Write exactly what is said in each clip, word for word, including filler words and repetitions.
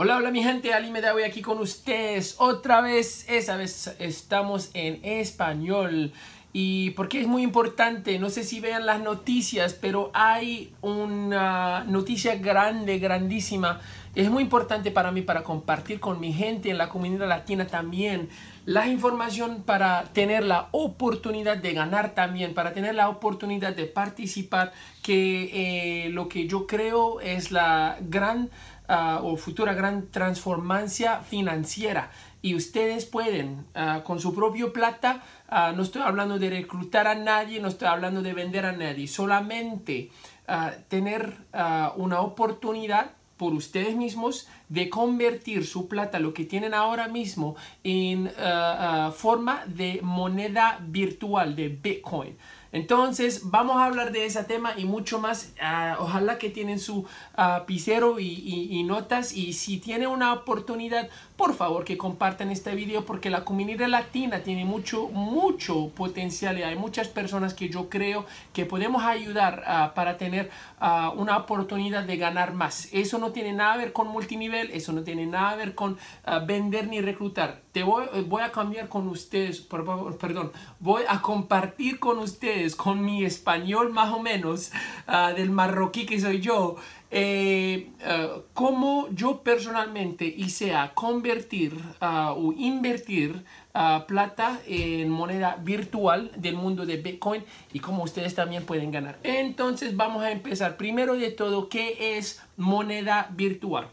Hola, hola mi gente, Ali Medawi aquí con ustedes otra vez. Esa vez estamos en español. Y porque es muy importante, no sé si vean las noticias, pero hay una noticia grande, grandísima. Es muy importante para mí, para compartir con mi gente en la comunidad latina también la información, para tener la oportunidad de ganar también, para tener la oportunidad de participar, que eh, lo que yo creo es la gran uh, o futura gran transformancia financiera. Y ustedes pueden, uh, con su propio plata, uh, no estoy hablando de reclutar a nadie, no estoy hablando de vender a nadie, solamente uh, tener uh, una oportunidad por ustedes mismos de convertir su plata, lo que tienen ahora mismo, en uh, uh, forma de moneda virtual, de Bitcoin. Entonces vamos a hablar de ese tema y mucho más. Uh, ojalá que tienen su uh, pisero y, y, y notas, y si tienen una oportunidad, por favor que compartan este video, porque la comunidad latina tiene mucho, mucho potencial y hay muchas personas que yo creo que podemos ayudar uh, para tener uh, una oportunidad de ganar más. Eso no tiene nada que ver con multinivel, eso no tiene nada que ver con uh, vender ni reclutar. Te voy, voy a cambiar con ustedes, por favor, perdón, voy a compartir con ustedes, con mi español más o menos, uh, del marroquí que soy yo, eh, uh, cómo yo personalmente hice a convertir uh, o invertir uh, plata en moneda virtual del mundo de Bitcoin, y cómo ustedes también pueden ganar. Entonces vamos a empezar. Primero de todo, ¿qué es moneda virtual?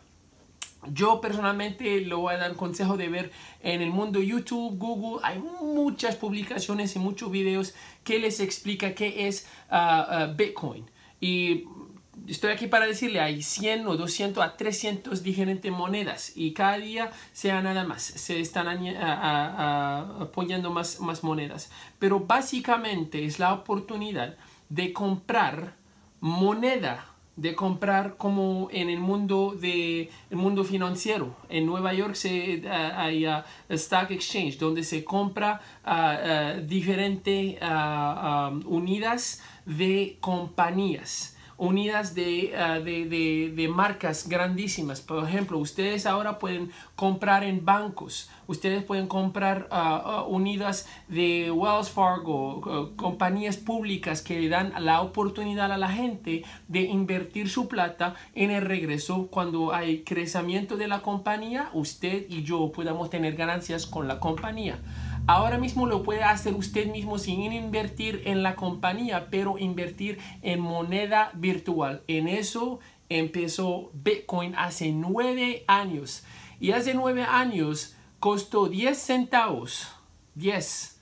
Yo personalmente le voy a dar consejo de ver en el mundo YouTube, Google. Hay muchas publicaciones y muchos videos que les explica qué es uh, uh, Bitcoin. Y estoy aquí para decirle, hay cien o doscientos a trescientas diferentes monedas, y cada día sea nada más, se están a, a, a, apoyando más, más monedas. Pero básicamente es la oportunidad de comprar moneda, de comprar como en el mundo de el mundo financiero. En Nueva York se, uh, hay uh, Stock Exchange, donde se compra uh, uh, diferentes uh, um, unidades de compañías, unidas de, uh, de, de, de marcas grandísimas. Por ejemplo, ustedes ahora pueden comprar en bancos, ustedes pueden comprar uh, uh, unidas de Wells Fargo, uh, compañías públicas que le dan la oportunidad a la gente de invertir su plata en el regreso. Cuando hay crecimiento de la compañía, usted y yo podamos tener ganancias con la compañía. Ahora mismo lo puede hacer usted mismo sin invertir en la compañía, pero invertir en moneda virtual. En eso empezó Bitcoin hace nueve años. Y hace nueve años costó diez centavos, diez,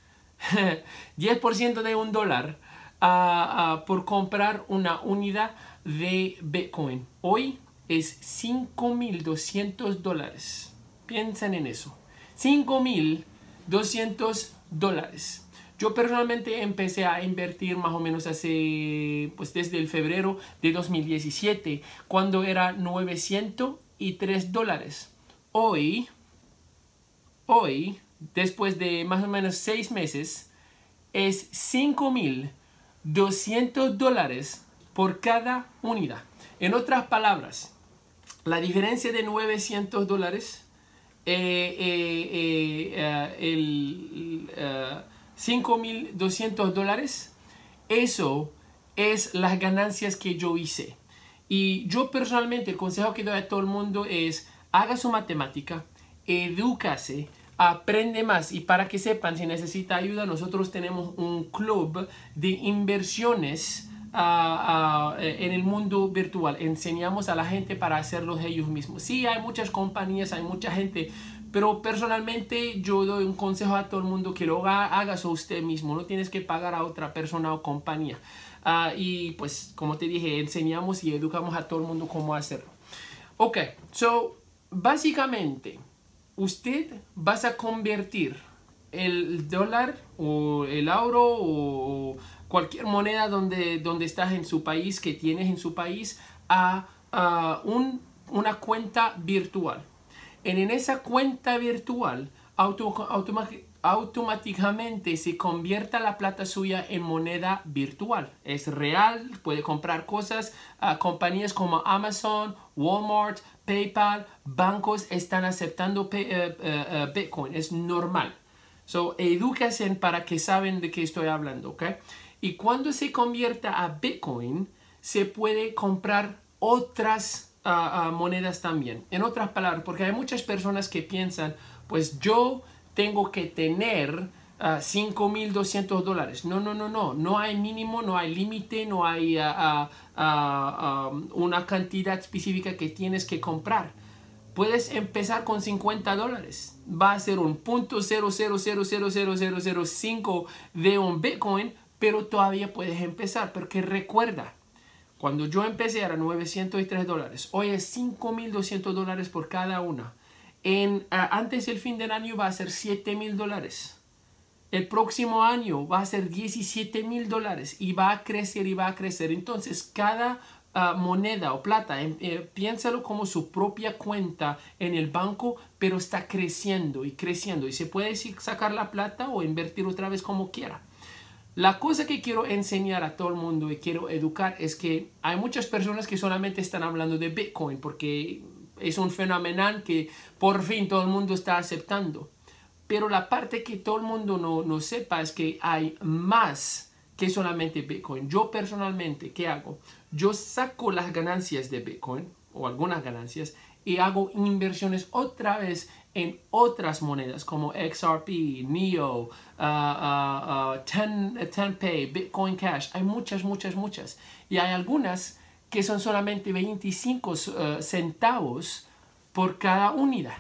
diez por ciento de un dólar uh, uh, por comprar una unidad de Bitcoin. Hoy es cinco mil doscientos dólares. Piensen en eso. cinco mil doscientos dólares. Yo personalmente empecé a invertir más o menos hace, pues desde el febrero de dos mil diecisiete, cuando era novecientos tres dólares. Hoy, hoy, después de más o menos seis meses, es cinco mil doscientos dólares por cada unidad. En otras palabras, la diferencia de novecientos dólares, Eh, eh, eh, uh, el uh, cinco mil doscientos dólares, eso es las ganancias que yo hice. Y yo personalmente, el consejo que doy a todo el mundo es: haga su matemática, edúcase, aprende más. Y para que sepan, si necesita ayuda, nosotros tenemos un club de inversiones Uh, uh, en el mundo virtual. Enseñamos a la gente para hacerlo ellos mismos. Sí, hay muchas compañías, hay mucha gente, pero personalmente yo doy un consejo a todo el mundo: que lo haga, hagas usted mismo. No tienes que pagar a otra persona o compañía. Uh, y pues, como te dije, enseñamos y educamos a todo el mundo cómo hacerlo. Ok, so básicamente usted vas a convertir el dólar o el euro o cualquier moneda donde, donde estás en su país, que tienes en su país, a, a un, una cuenta virtual. En, en esa cuenta virtual auto, automa, automáticamente se convierta la plata suya en moneda virtual. Es real, puede comprar cosas a compañías como Amazon, Walmart, PayPal, bancos están aceptando pay, uh, uh, uh, Bitcoin. Es normal. So, edúquense para que saben de qué estoy hablando, ¿ok? Y cuando se convierta a Bitcoin, se puede comprar otras uh, uh, monedas también. En otras palabras, porque hay muchas personas que piensan, pues yo tengo que tener uh, cinco mil doscientos dólares. No, no, no, no. No hay mínimo, no hay límite, no hay uh, uh, uh, um, una cantidad específica que tienes que comprar. Puedes empezar con cincuenta dólares. Va a ser un punto cero cero cero cero cero cero cero cinco de un Bitcoin, pero todavía puedes empezar. Porque recuerda, cuando yo empecé era novecientos tres dólares. Hoy es cinco mil doscientos dólares por cada una. En, uh, antes del fin del año va a ser siete mil dólares. El próximo año va a ser diecisiete mil dólares. Y va a crecer y va a crecer. Entonces cada Uh, moneda o plata, eh, eh, piénsalo como su propia cuenta en el banco, pero está creciendo y creciendo y se puede sacar la plata o invertir otra vez como quiera. La cosa que quiero enseñar a todo el mundo y quiero educar es que hay muchas personas que solamente están hablando de Bitcoin porque es un fenómeno que por fin todo el mundo está aceptando, pero la parte que todo el mundo no, no sepa es que hay más que solamente Bitcoin. Yo personalmente, ¿qué hago? Yo saco las ganancias de Bitcoin o algunas ganancias y hago inversiones otra vez en otras monedas como X R P, Neo, uh, uh, uh, ten pay, Bitcoin Cash. Hay muchas, muchas, muchas. Y hay algunas que son solamente veinticinco uh, centavos por cada unidad.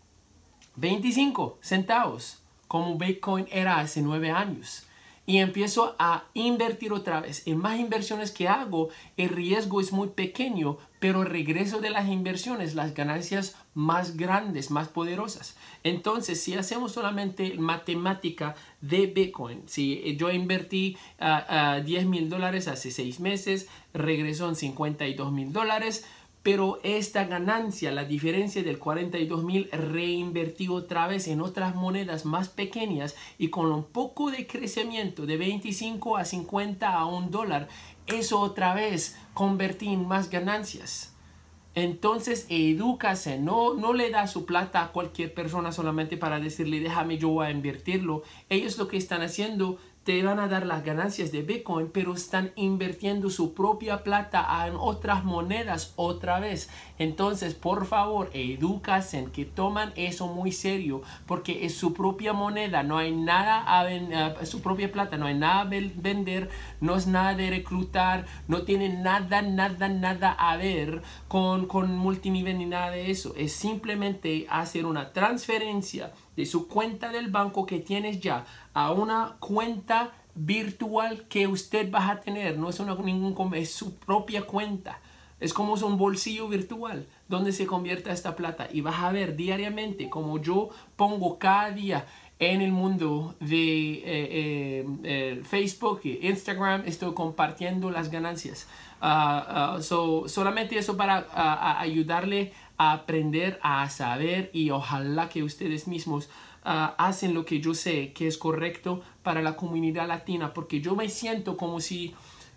veinticinco centavos, como Bitcoin era hace nueve años. Y empiezo a invertir otra vez. En más inversiones que hago, el riesgo es muy pequeño, pero el regreso de las inversiones, las ganancias más grandes, más poderosas. Entonces, si hacemos solamente matemática de Bitcoin, si yo invertí uh, uh, diez mil dólares hace seis meses, regresó en cincuenta y dos mil dólares, pero esta ganancia, la diferencia del cuarenta y dos mil, reinvertí otra vez en otras monedas más pequeñas y con un poco de crecimiento de veinticinco a cincuenta a un dólar, eso otra vez convertí en más ganancias. Entonces, edúcase, no, no le da su plata a cualquier persona solamente para decirle, déjame yo voy a invertirlo. Ellos lo que están haciendo, te van a dar las ganancias de Bitcoin, pero están invirtiendo su propia plata en otras monedas otra vez. Entonces, por favor, edúcase, que toman eso muy serio, porque es su propia moneda, no hay nada a vender, uh, su propia plata, no hay nada a vender, no es nada de reclutar, no tiene nada, nada, nada a ver con, con multinivel ni nada de eso. Es simplemente hacer una transferencia de su cuenta del banco que tienes ya a una cuenta virtual que usted va a tener. No es una, ningún, es su propia cuenta. Es como un bolsillo virtual donde se convierta esta plata. Y vas a ver diariamente como yo pongo cada día en el mundo de eh, eh, eh, Facebook e Instagram. Estoy compartiendo las ganancias. Uh, uh, so, solamente eso para uh, a ayudarle a aprender, a saber, y ojalá que ustedes mismos uh, hacen lo que yo sé que es correcto para la comunidad latina, porque yo me siento como si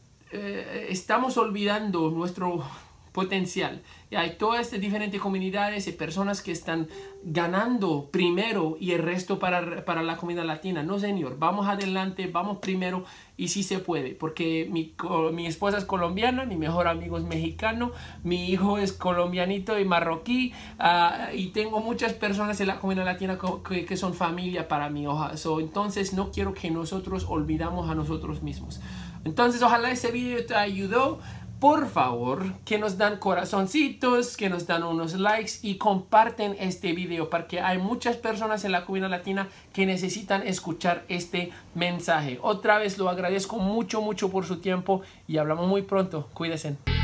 eh, estamos olvidando nuestro potencial. Y hay todas estas diferentes comunidades y personas que están ganando primero y el resto para, para la comunidad latina. No, señor, vamos adelante, vamos primero y sí se puede, porque mi, mi esposa es colombiana, mi mejor amigo es mexicano, mi hijo es colombianito y marroquí, uh, y tengo muchas personas en la comunidad latina que, que son familia para mí. So, entonces no quiero que nosotros olvidamos a nosotros mismos. Entonces ojalá ese video te ayudó. Por favor, que nos dan corazoncitos, que nos dan unos likes y comparten este video, porque hay muchas personas en la comunidad latina que necesitan escuchar este mensaje. Otra vez lo agradezco mucho, mucho por su tiempo y hablamos muy pronto. Cuídense.